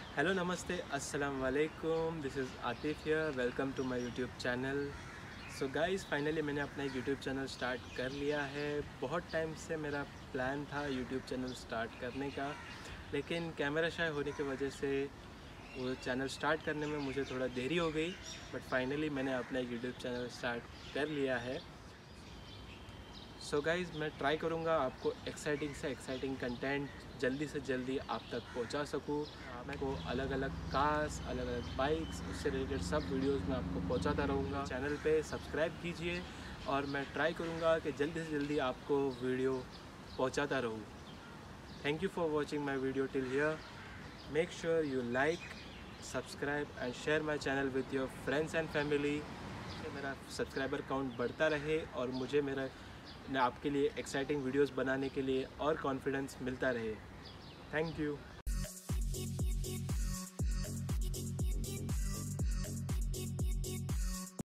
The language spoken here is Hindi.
हेलो नमस्ते अस्सलाम वालेकुम, this is Atif here. Welcome to my YouTube channel. So guys, finally मैंने अपना एक यूट्यूब चैनल स्टार्ट कर लिया है। बहुत टाइम से मेरा प्लान था यूट्यूब चैनल स्टार्ट करने का, लेकिन कैमरा शाय होने की वजह से वो चैनल स्टार्ट करने में मुझे थोड़ा देरी हो गई। बट फाइनली मैंने अपना एक यूट्यूब चैनल स्टार्ट कर लिया है। सो गाइज़, मैं ट्राई करूँगा आपको एक्साइटिंग से एक्साइटिंग कंटेंट जल्दी से जल्दी आप तक पहुँचा सकूँ। आपको अलग अलग कार्स, अलग अलग बाइक्स, उससे रिलेटेड सब वीडियोस मैं आपको पहुँचाता रहूँगा। चैनल पे सब्सक्राइब कीजिए और मैं ट्राई करूँगा कि जल्दी से जल्दी आपको वीडियो पहुँचाता रहूँ। Thank you for watching my video till here. Make sure you like, subscribe and share my channel with your friends and family. मेरा सब्सक्राइबर काउंट बढ़ता रहे और मुझे आपके लिए एक्साइटिंग वीडियोस बनाने के लिए और कॉन्फिडेंस मिलता रहे। Thank you.